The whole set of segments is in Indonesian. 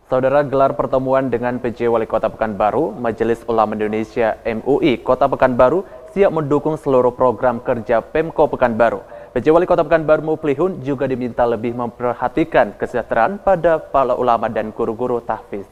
Saudara, gelar pertemuan dengan PJ Wali Kota Pekanbaru, Majelis Ulama Indonesia MUI Kota Pekanbaru siap mendukung seluruh program kerja Pemko Pekanbaru. PJ Wali Kota Pekanbaru Muflihun juga diminta lebih memperhatikan kesejahteraan pada para ulama dan guru-guru tahfiz.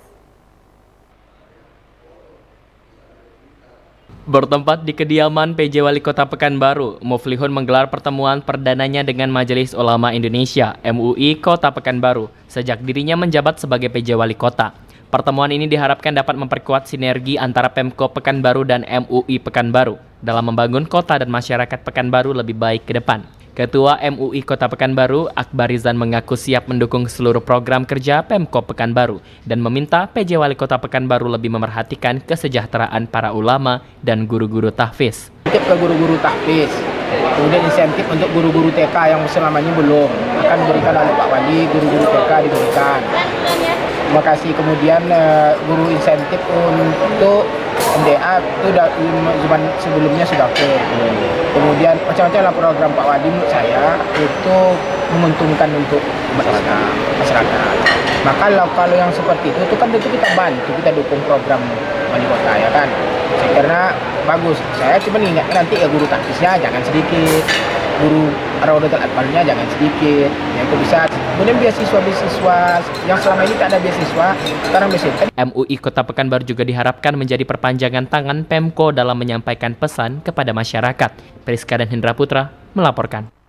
Bertempat di kediaman PJ Wali Kota Pekanbaru, Muflihun menggelar pertemuan perdananya dengan Majelis Ulama Indonesia MUI Kota Pekanbaru sejak dirinya menjabat sebagai PJ Wali Kota. Pertemuan ini diharapkan dapat memperkuat sinergi antara Pemko Pekanbaru dan MUI Pekanbaru dalam membangun kota dan masyarakat Pekanbaru lebih baik ke depan. Ketua MUI Kota Pekanbaru, Akbar Rizan mengaku siap mendukung seluruh program kerja Pemko Pekanbaru dan meminta PJ Wali Kota Pekanbaru lebih memerhatikan kesejahteraan para ulama dan guru-guru tahfiz. Insentif ke guru-guru tahfiz, kemudian insentif untuk guru-guru TK yang selamanya belum akan diberikan oleh Pak Wali, guru-guru TK diberikan. Terima kasih. Kemudian guru insentif untuk MDA itu zaman sebelumnya sudah oke. Kemudian macam-macam lah program Pak Wali menurut saya itu menguntungkan untuk masyarakat. Maka kalau yang seperti itu kan tentu kita bantu, kita dukung program wali kota ya kan. Karena bagus. Saya cuma ingatkan nanti ya guru tahfiznya jangan sedikit, guru Raudatul Atfalnya jangan sedikit, ya itu bisa. Kemudian beasiswa yang selama ini tak ada beasiswa, sekarang beasiswa. MUI Kota Pekanbaru juga diharapkan menjadi perpanjangan tangan Pemko dalam menyampaikan pesan kepada masyarakat. Priska dan Hendra Putra melaporkan.